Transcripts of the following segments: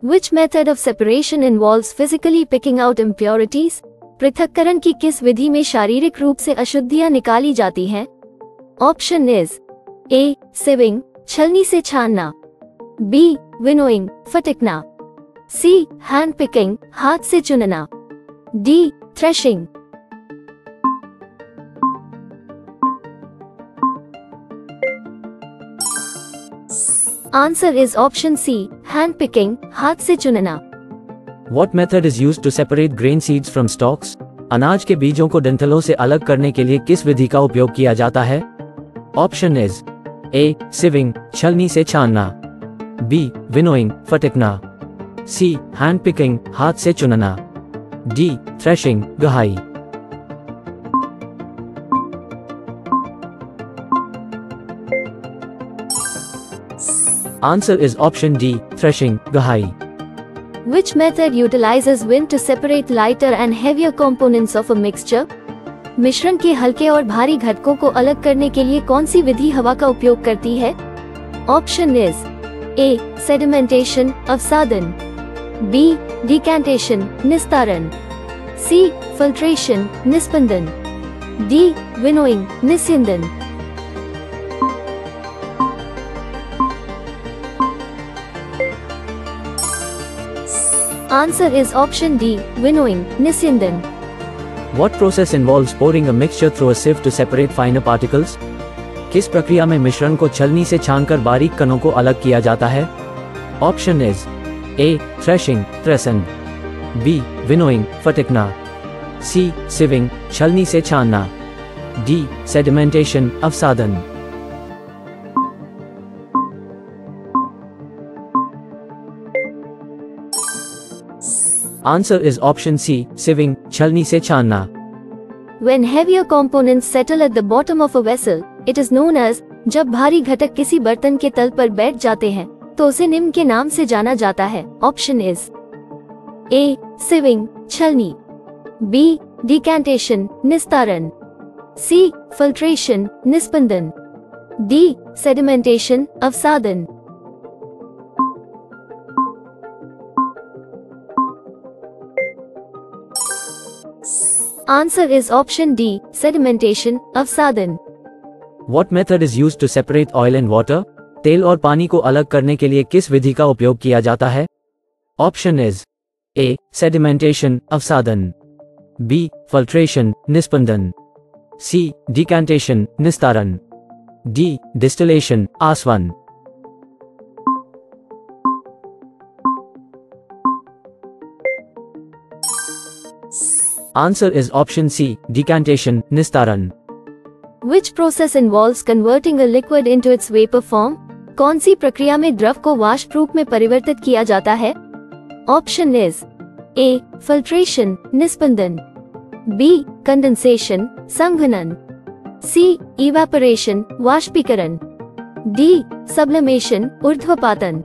Which method of separation involves physically picking out impurities? पृथक्करण की किस विधि में शारीरिक रूप से अशुद्धियां निकाली जाती हैं? ऑप्शन इज ए सिविंग छलनी से छानना, बी विनोइंग फटकना, सी हैंड पिकिंग हाथ से चुनना, D threshing. Answer is option C hand picking हाथ से चुनना। What method is used to separate grain seeds from stalks? अनाज के बीजों को डंठलों से अलग करने के लिए किस विधि का उपयोग किया जाता है? ऑप्शन इज ए सिविंग छलनी से छानना, बी विनोइंग फटकना, सी हैंड पिकिंग हाथ से चुनना, डी थ्रेशिंग गहाई। Answer is option D, threshing, गहाई। Which method utilizes wind to separate lighter and heavier components of a mixture? मिश्रण के हल्के और भारी घटकों को अलग करने के लिए कौन सी विधि हवा का उपयोग करती है? ऑप्शन इज ए सेडिमेंटेशन अवसादन, बी डिकैंटेशन निस्तारण, सी फिल्ट्रेशन निस्पंदन, डी विनोइंग निस्यंदन। Answer is option D, winnowing, निस्यंदन। What process involves pouring a mixture through a sieve to separate finer particles? किस प्रक्रिया में मिश्रण को छलनी से छानकर बारीक कणों को अलग किया जाता है? ऑप्शन इज ए थ्रेशिंग थ्रेसन, बी विनोइंग फटकना, सी सिविंग छलनी से छानना, डी सेडिमेंटेशन अवसादन। Answer is option C, sieving, छलनी से छानना। When heavier components settle at the bottom of a vessel, it is known as जब भारी घटक किसी बर्तन के तल पर बैठ जाते हैं तो उसे निम्न के नाम से जाना जाता है। ऑप्शन इज ए सिविंग छलनी, बी डिकैंटेशन निस्तारण, सी फिल्ट्रेशन निस्पंदन, डी सेडिमेंटेशन अवसादन। Answer is option D, sedimentation, अवसादन। What method is used to separate oil and water? तेल और पानी को अलग करने के लिए किस विधि का उपयोग किया जाता है? ऑप्शन इज ए सेडिमेंटेशन अवसादन, बी फिल्ट्रेशन निस्पंदन, सी डिकैंटेशन निस्तारण, डी डिस्टिलेशन आसवन। Answer is option C, decantation, निस्तारण। Which process involves converting a liquid into its vapor form? कौन सी प्रक्रिया में द्रव को वाष्प रूप में परिवर्तित किया जाता है? ऑप्शन इज ए फिल्ट्रेशन निस्पंदन, बी कंडेंसेशन संघनन, सी इवेपोरेशन वाष्पीकरण, डी सब्लिमेशन ऊर्ध्वपातन।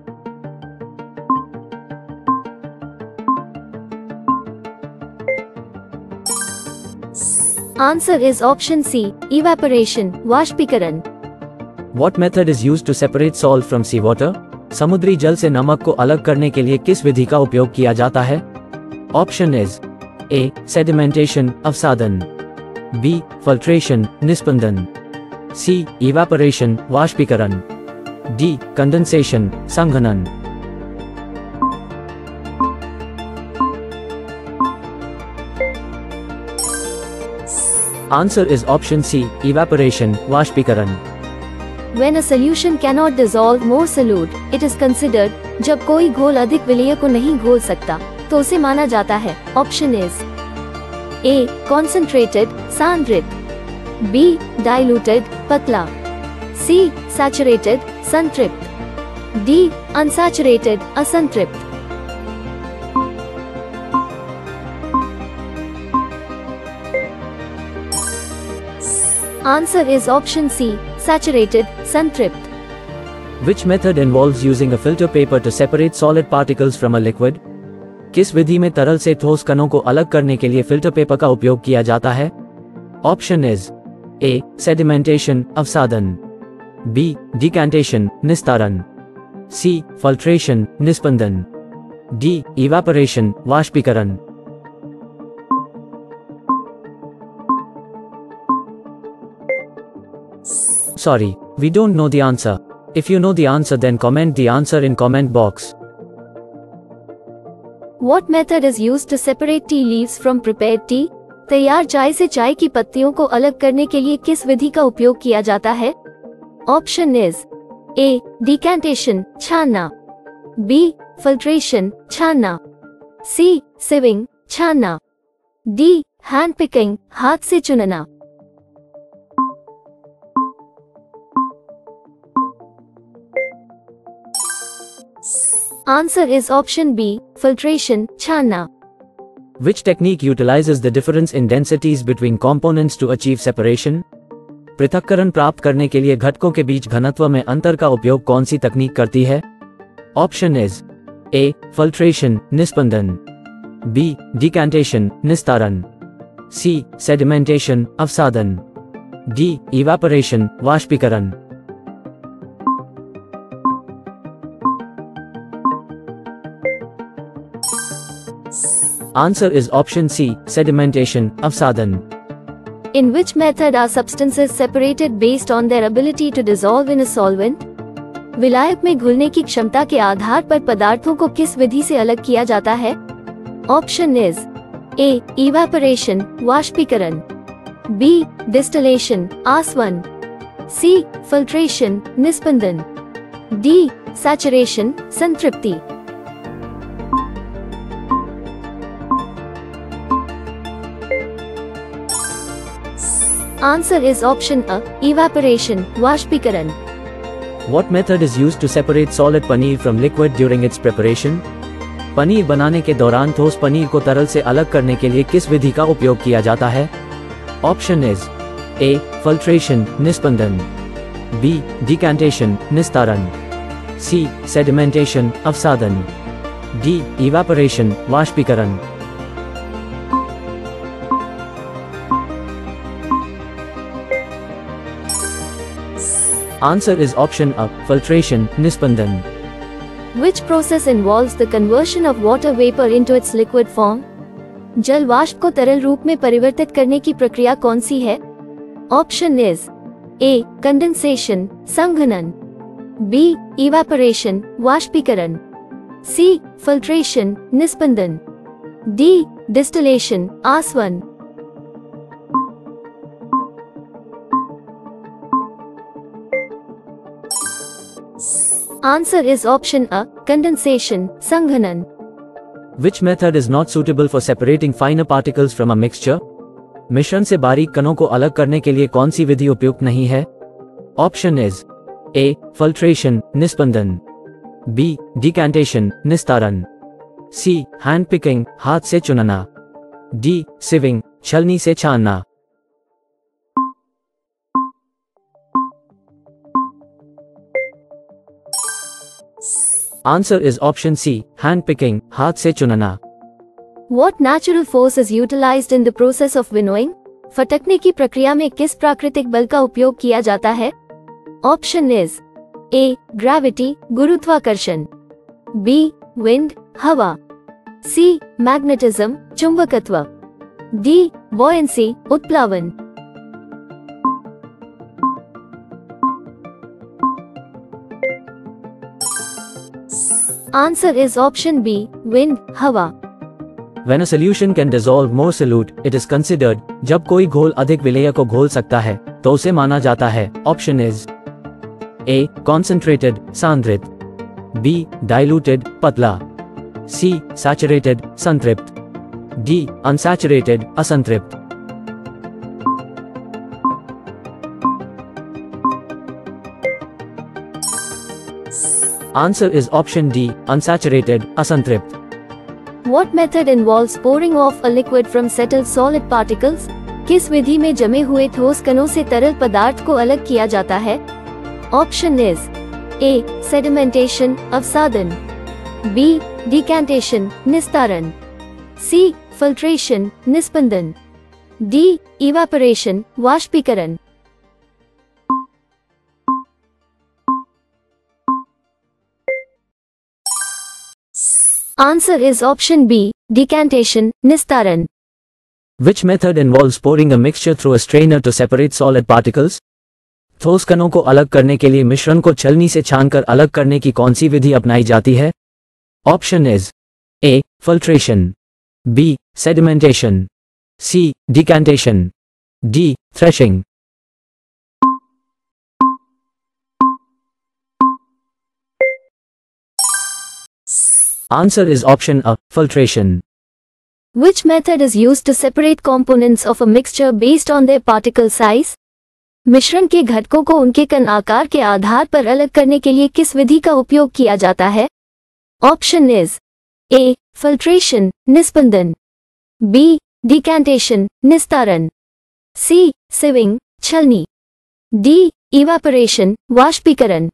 Answer is option C, evaporation, वाष्पीकरण। What method is used to separate salt from seawater? समुद्री जल से नमक को अलग करने के लिए किस विधि का उपयोग किया जाता है? ऑप्शन इज ए सेडिमेंटेशन अवसादन, बी फिल्ट्रेशन निस्पंदन, सी इवेपोरेशन वाष्पीकरण, डी कंडेंसेशन संघनन। Answer is option C, evaporation, वाष्पीकरण। When a solution cannot dissolve more solute, it is considered जब कोई घोल अधिक विलेय को नहीं घोल सकता तो उसे माना जाता है। ऑप्शन इज ए कॉन्सेंट्रेटेड सांद्रित, बी डाइल्यूटेड पतला, सी सैचुरेटेड संतृप्त, डी अनसैचुरेटेड असंतृप्त। Answer is option C, saturated, संतृप्त। Which method involves using a filter paper to separate solid particles from a liquid? किस विधि में तरल से ठोस कणों को अलग करने के लिए फिल्टर पेपर का उपयोग किया जाता है? ऑप्शन इज ए सेडिमेंटेशन अवसादन, बी डिकैंटेशन निस्तारण, सी फिल्ट्रेशन निस्पंदन, डी इवापोरेशन वाष्पीकरण। Sorry, we don't know the answer. If you know the answer, then comment the answer in comment box. What method is used to separate tea leaves from prepared tea? तैयार चाय से चाय की पत्तियों को अलग करने के लिए किस विधि का उपयोग किया जाता है? ऑप्शन इज ए डिकैंटेशन छानना, बी फिल्ट्रेशन छानना, सी सिविंग छानना, डी हैंड पिकिंग हाथ से चुनना। Answer is option B, filtration, छानना। Which technique utilizes the difference in densities between components to achieve separation? पृथक्करण प्राप्त करने के लिए घटकों के बीच घनत्व में अंतर का उपयोग कौन सी तकनीक करती है? ऑप्शन इज ए फिल्ट्रेशन निस्पंदन, बी डिकैंटेशन निस्तारण, सी सेडिमेंटेशन अवसादन, डी इवापोरेशन वाष्पीकरण। Answer is option C, sedimentation, avsadan. In which method are substances separated based on their ability to dissolve in a solvent? विलायक में घुलने की क्षमता के आधार पर पदार्थों को किस विधि से अलग किया जाता है? ऑप्शन इज ए इवापोरेशन वाष्पीकरण, बी डिस्टिलेशन आसवन, सी फिल्ट्रेशन निस्पंदन, डी सैचुरेशन संतृप्ति। Answer is option A, evaporation, वाष्पीकरण। What method is used to separate solid paneer from liquid during its preparation? Paneer बनाने के दौरान ठोस पनीर को तरल से अलग करने के लिए किस विधि का उपयोग किया जाता है? ऑप्शन इज ए फिल्ट्रेशन निस्पंदन, बी डिकैंटेशन निस्तारण, सी सेडिमेंटेशन अवसादन, डी इवापोरेशन वाष्पीकरण। Answer is option A, filtration, nispandan. Which process involves the conversion of water vapor into its liquid form? जल वाष्प को तरल रूप में परिवर्तित करने की प्रक्रिया कौन सी है? ऑप्शन इज ए कंडेंसेशन संघनन, बी इवापोरेशन वाष्पीकरण, सी फिल्ट्रेशन निस्पंदन, डी डिस्टिलेशन आसवन। Answer is option A, condensation, संघनन। Which method is not suitable for separating finer particles from a mixture? मिश्रण से बारीक कणों को अलग करने के लिए कौन सी विधि उपयुक्त नहीं है? ऑप्शन इज ए फिल्ट्रेशन निस्पंदन, बी डिकैंटेशन निस्तारण, सी हैंड पिकिंग हाथ से चुनना, डी सिविंग छलनी से छानना। Answer is option C, hand picking, हाथ से चुनना। What natural force is utilized in the process of winnowing? फटकने की प्रक्रिया में किस प्राकृतिक बल का उपयोग किया जाता है? ऑप्शन इज ए ग्रेविटी गुरुत्वाकर्षण, बी विंड हवा, सी मैग्नेटिज्म चुंबकत्व, डी बॉयंसी उत्प्लावन। Answer is option B, wind, हवा। When a solution can dissolve more solute, it is considered, जब कोई घोल अधिक विलेय को घोल सकता है, तो उसे माना जाता है। ऑप्शन इज ए concentrated, सांद्रित, बी diluted, पतला, सी saturated, संतृप्त, डी unsaturated, असंतृप्त। Answer is option D, unsaturated, असंतृप्त। What method involves pouring off a liquid from settled solid particles? किस विधि में जमे हुए ठोस कणों से तरल पदार्थ को अलग किया जाता है? ऑप्शन इज ए सेडिमेंटेशन अवसादन, बी डिकैंटेशन निस्तारण, सी फिल्ट्रेशन निस्पंदन, डी इवापोरेशन वाष्पीकरण। Answer is option B, decantation, निस्तारण. Which method involves pouring a mixture through a strainer to separate solid particles? ठोस कणों को अलग करने के लिए मिश्रण को छलनी से छानकर अलग करने की कौन सी विधि अपनाई जाती है? Option is A filtration, B sedimentation, C decantation, D threshing. Answer is option A, filtration. Which method is used to separate components of a mixture based on their particle size? मिश्रण के घटकों को उनके कण आकार के आधार पर अलग करने के लिए किस विधि का उपयोग किया जाता है? ऑप्शन इज ए फिल्ट्रेशन, निस्पंदन, बी डिकैंटेशन, निस्तारण, सी सिविंग, छलनी, डी इवापोरेशन, वाष्पीकरण.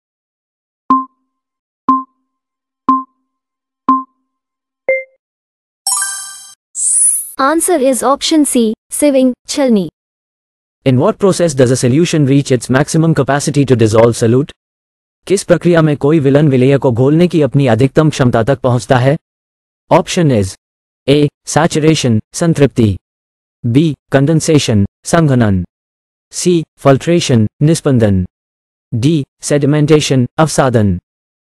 Answer is option C, sieving, छलनी. In what process does a solution reach its maximum capacity to dissolve solute? किस प्रक्रिया में कोई विलयन विलेय को घोलने की अपनी अधिकतम क्षमता तक पहुंचता है? ऑप्शन इज ए सैचुरेशन, संतृप्ति, बी कंडेंसेशन, संघनन, सी फिल्ट्रेशन, निस्पंदन, डी सेडिमेंटेशन, अवसादन.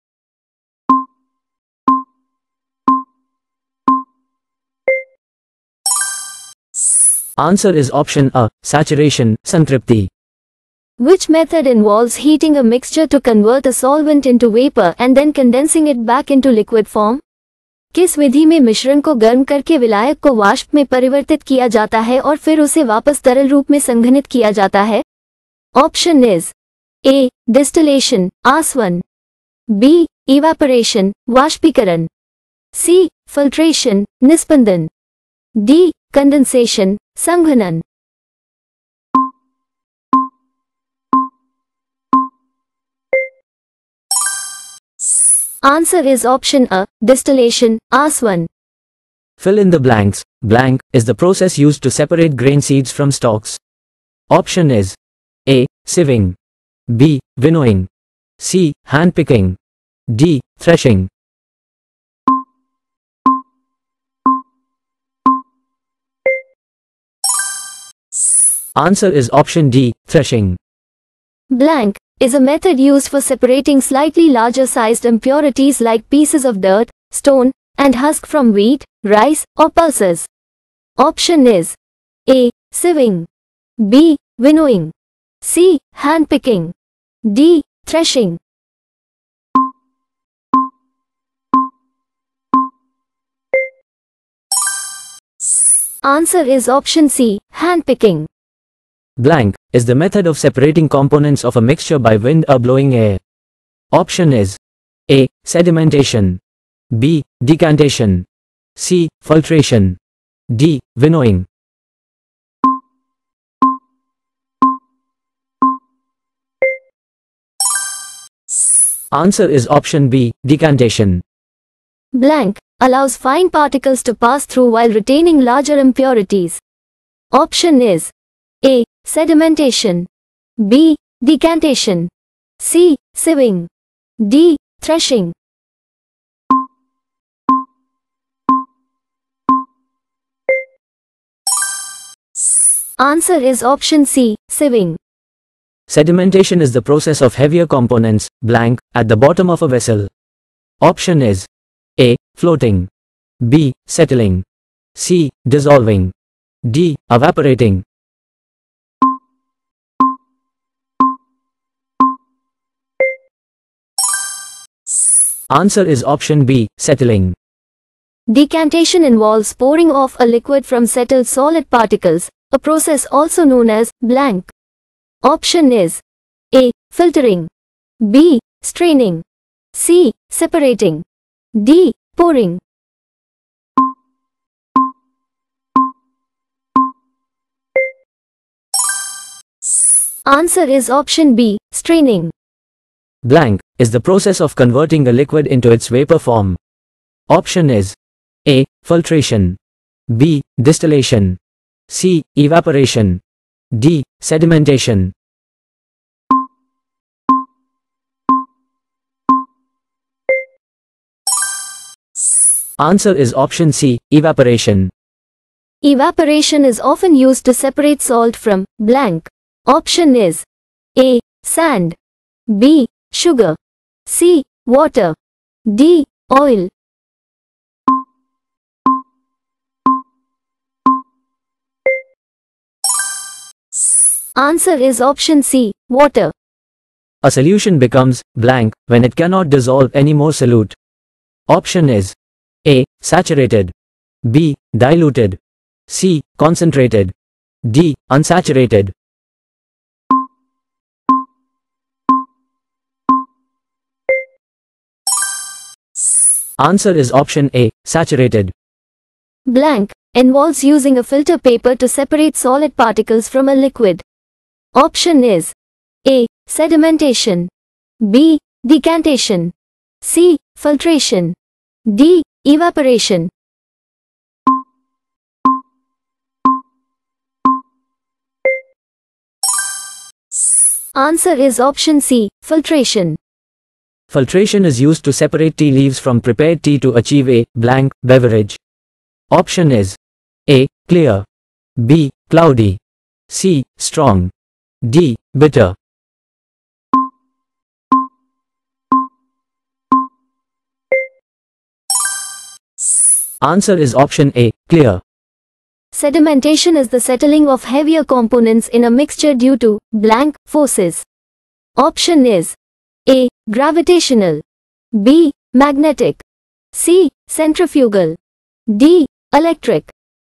Answer is option A, saturation, संतृप्ति. Which method involves heating a mixture to convert a solvent into vapor and then condensing it back into liquid form? किस विधि में मिश्रण को गर्म करके विलायक को वाष्प में परिवर्तित किया जाता है और फिर उसे वापस तरल रूप में संघनित किया जाता है? ऑप्शन इज ए डिस्टिलेशन, आसवन, बी इवापोरेशन, वाष्पीकरण, सी फिल्ट्रेशन, निस्पंदन, डी कंडेंसेशन, संघनन. Answer is option A, distillation, आसवन. Fill in the blanks. Blank is the process used to separate grain seeds from stalks. Option is A sieving, B winnowing, C hand picking, D threshing. Answer is option D, threshing. Blank is a method used for separating slightly larger sized impurities like pieces of dirt, stone, and husk from wheat, rice, or pulses. Option is A sieving, B winnowing, C hand picking, D threshing. Answer is option C, hand picking. Blank is the method of separating components of a mixture by wind or blowing air. Option is A sedimentation, B decantation, C filtration, D winnowing. Answer is option B, decantation. Blank allows fine particles to pass through while retaining larger impurities. Option is A sedimentation, B decantation, C sieving, D threshing. Answer is option C, sieving. Sedimentation is the process of heavier components, blank, at the bottom of a vessel. Option is A floating, B settling, C dissolving, D evaporating. Answer is option B, settling. Decantation involves pouring off a liquid from settled solid particles, a process also known as blank. Option is A filtering, B straining, C separating, D pouring. Answer is option B, straining. Blank is the process of converting a liquid into its vapor form. Option is A filtration, B distillation, C evaporation, D sedimentation. Answer is option C, evaporation. Evaporation is often used to separate salt from blank. Option is A. Sand, B. Sugar, C. Water, D. Oil. Answer is option C. Water. A solution becomes blank when it cannot dissolve any more solute. Option is A. Saturated, B. Diluted, C. Concentrated, D. Unsaturated. Answer is option A. Saturated. Blank involves using a filter paper to separate solid particles from a liquid. Option is A. Sedimentation, B. Decantation, C. Filtration, D. Evaporation. Answer is option C. Filtration. Filtration is used to separate tea leaves from prepared tea to achieve a blank beverage. Option is A. Clear, B. Cloudy, C. Strong, D. Bitter. Answer is option A. Clear. Sedimentation is the settling of heavier components in a mixture due to blank forces. Option is A. Gravitational, B. Magnetic, C. Centrifugal, D. Electric.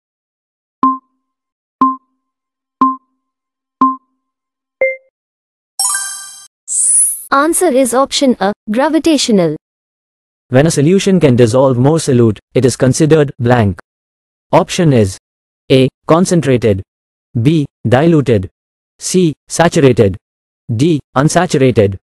Answer is option A. Gravitational. When a solution can dissolve more solute, it is considered blank. Option is A. Concentrated, B. Diluted, C. Saturated, D. Unsaturated.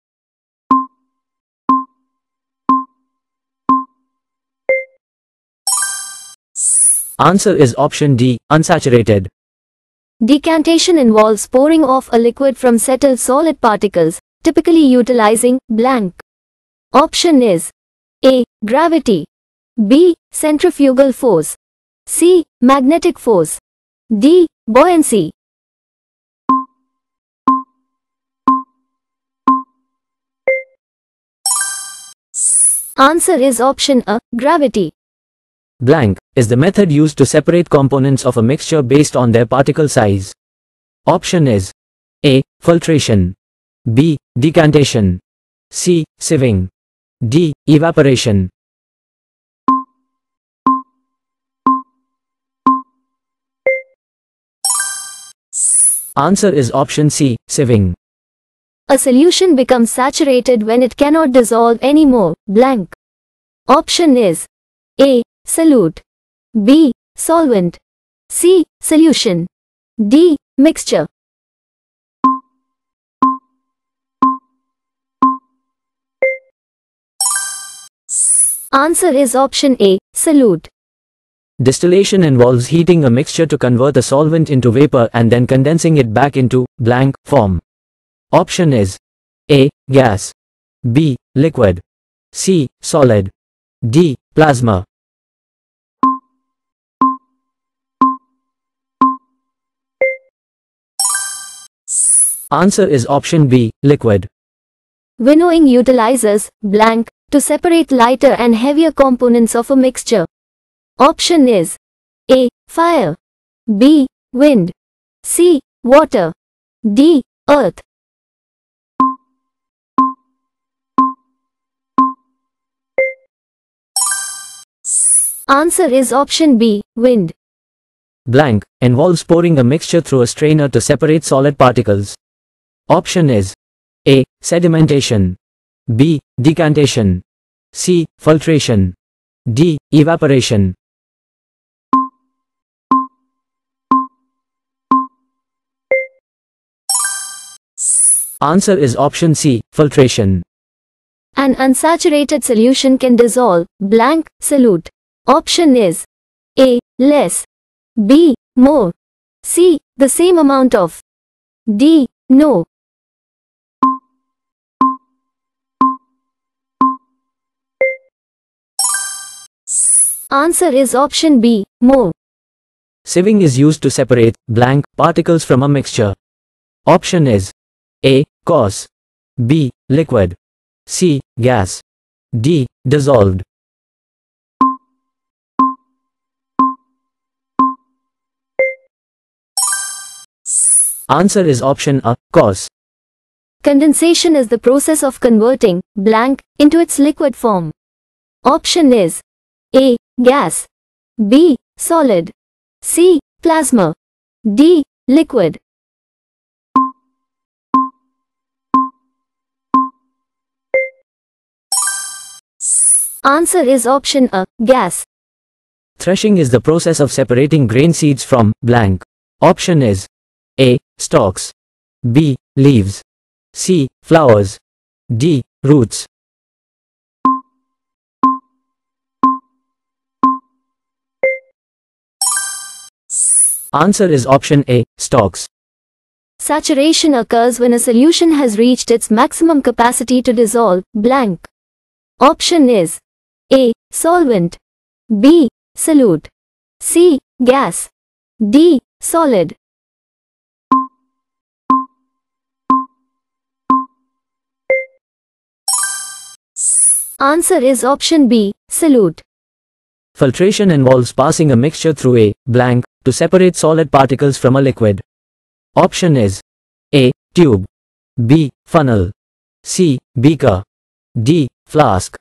Answer is option D. Unsaturated. Decantation involves pouring off a liquid from settled solid particles, typically utilizing blank. Option is A. Gravity, B. Centrifugal force, C. Magnetic force, D. Buoyancy. Answer is option A. Gravity. Blank is the method used to separate components of a mixture based on their particle size. Option is A. Filtration, B. Decantation, C. Sieving, D. Evaporation. Answer is option C. Sieving. A solution becomes saturated when it cannot dissolve anymore. Blank. Option is A. Solute, B. Solvent, C. Solution, D. Mixture. Answer is option A. Solute. Distillation involves heating a mixture to convert a solvent into vapor and then condensing it back into blank form. Option is A. Gas, B. Liquid, C. Solid, D. Plasma. Answer is option B. Liquid. Winnowing utilizes blank to separate lighter and heavier components of a mixture. Option is A. Fire, B. Wind, C. Water, D. Earth. Answer is option B. Wind. Blank involves pouring a mixture through a strainer to separate solid particles. Option is A. Sedimentation, B. Decantation, C. Filtration, D. Evaporation. Answer is option C. Filtration. An unsaturated solution can dissolve blank solute. Option is A. Less, B. More, C. The same amount of, D. No. Answer is option B, more. Sieving is used to separate blank particles from a mixture. Option is A. Coarse, B. Liquid, C. Gas, D. Dissolved. Answer is option A. Coarse. Condensation is the process of converting blank into its liquid form. Option is A. Gas, B. Solid, C. Plasma, D. Liquid. Answer is option A. Gas. Threshing is the process of separating grain seeds from blank. Option is A. Stalks, B. Leaves, C. Flowers, D. Roots. Answer is option A. Stalks. Saturation occurs when a solution has reached its maximum capacity to dissolve blank. Option is A. Solvent, B. Solute, C. Gas, D. Solid. Answer is option B. Solute. Filtration involves passing a mixture through a blank to separate solid particles from a liquid. Option is A. Tube, B. Funnel, C. Beaker, D. Flask.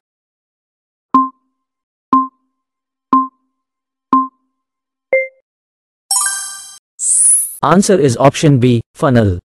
Answer is option B. Funnel.